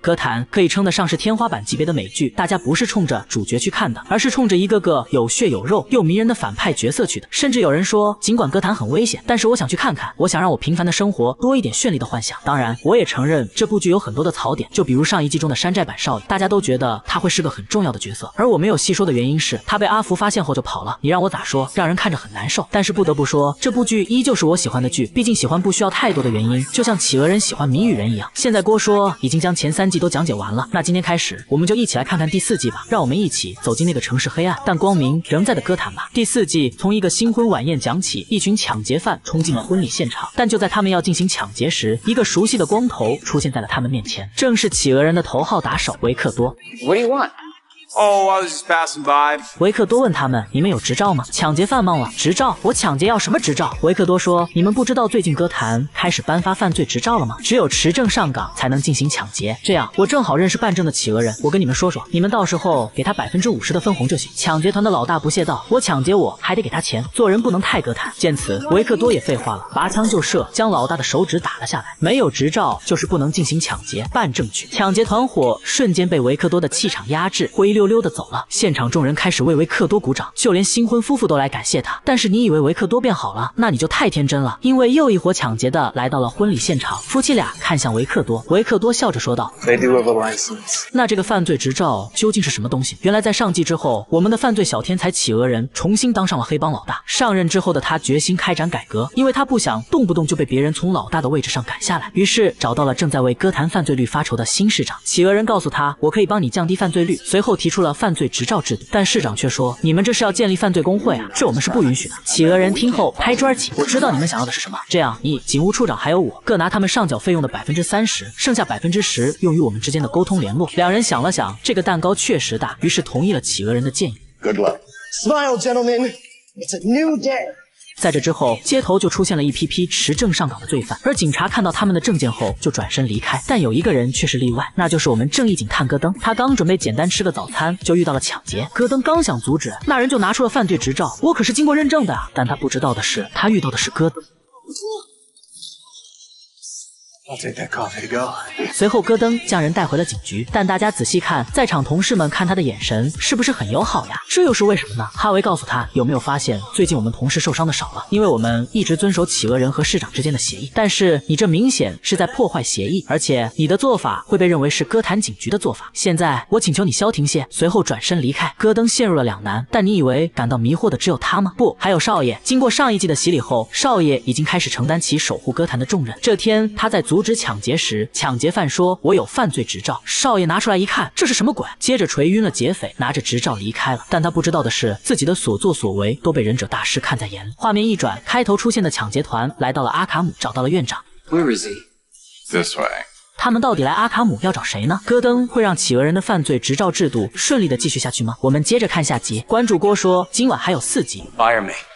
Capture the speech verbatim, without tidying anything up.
歌坛可以称得上是天花板级别的美剧，大家不是冲着主角去看的，而是冲着一个个有血有肉又迷人的反派角色去的。甚至有人说，尽管歌坛很危险，但是我想去看看，我想让我平凡的生活多一点绚丽的幻想。当然，我也承认这部剧有很多的槽点，就比如上一季中的山寨版少爷，大家都觉得他会是个很重要的角色，而我没有细说的原因是他被阿福发现后就跑了，你让我咋说，让人看着很难受。但是不得不说，这部剧依旧是我喜欢的剧，毕竟喜欢不需要太多的原因，就像企鹅人喜欢谜语人一样。现在郭说已经将前三季都讲解完了，那今天开始我们就一起来看看第四季吧，让我们一起走进那个城市黑暗但光明仍在的歌坛吧。第四季从一个新婚晚宴讲起，一群抢劫犯冲进了婚礼现场，但就在他们要进行抢劫时，一个熟悉的光头出现在了他们面前，正是企鹅人的头号打手维克多。 What do you want? Oh, I was just passing by. 维克多问他们：“你们有执照吗？”抢劫犯懵了：“执照？我抢劫要什么执照？”维克多说：“你们不知道最近歌坛开始颁发犯罪执照了吗？只有持证上岗才能进行抢劫。这样，我正好认识办证的企鹅人，我跟你们说说，你们到时候给他百分之五十的分红就行。”抢劫团的老大不屑道：“我抢劫我还得给他钱，做人不能太歌坛。”见此，维克多也废话了，拔枪就射，将老大的手指打了下来。没有执照就是不能进行抢劫，办证据。抢劫团伙瞬间被维克多的气场压制，灰溜溜的走了。现场众人开始为维克多鼓掌，就连新婚夫妇都来感谢他。但是你以为维克多变好了，那你就太天真了，因为又一伙抢劫的来到了婚礼现场。夫妻俩看向维克多，维克多笑着说道 They do have a license. 那这个犯罪执照究竟是什么东西？原来在上季之后，我们的犯罪小天才企鹅人重新当上了黑帮老大。上任之后的他决心开展改革，因为他不想动不动就被别人从老大的位置上赶下来，于是找到了正在为歌坛犯罪率发愁的新市长。企鹅人告诉他，我可以帮你降低犯罪率，随后提出了犯罪执照制度，但市长却说，你们这是要建立犯罪工会啊，这我们是不允许的。企鹅人听后拍桌而起，我知道你们想要的是什么，这样你、警务处长还有我各拿他们上缴费用的百分之三十，剩下百分之十用于我们之间的沟通联络。两人想了想，这个蛋糕确实大，于是同意了企鹅人的建议。 Good luck. Smile, gentlemen. It's a new day. 在这之后，街头就出现了一批批持证上岗的罪犯，而警察看到他们的证件后就转身离开。但有一个人却是例外，那就是我们正义警探戈登。他刚准备简单吃个早餐，就遇到了抢劫。戈登刚想阻止，那人就拿出了犯罪执照，我可是经过认证的啊！但他不知道的是，他遇到的是戈登。 I'll take that coffee to go. 随后，戈登将人带回了警局，但大家仔细看，在场同事们看他的眼神是不是很友好呀？这又是为什么呢？哈维告诉他，有没有发现最近我们同事受伤的少了？因为我们一直遵守企鹅人和市长之间的协议，但是你这明显是在破坏协议，而且你的做法会被认为是歌坛警局的做法。现在我请求你消停些。随后转身离开。戈登陷入了两难，但你以为感到迷惑的只有他吗？不，还有少爷。经过上一季的洗礼后，少爷已经开始承担起守护歌坛的重任。这天，他在阻止抢劫时，抢劫犯说：“我有犯罪执照。”少爷拿出来一看，这是什么鬼？接着锤晕了劫匪，拿着执照离开了。但他不知道的是，自己的所作所为都被忍者大师看在眼里。画面一转，开头出现的抢劫团来到了阿卡姆，找到了院长。 Where is he? This way. 他们到底来阿卡姆要找谁呢？戈登会让企鹅人的犯罪执照制度顺利的继续下去吗？我们接着看下集。关注郭说，今晚还有四集。 Fire me.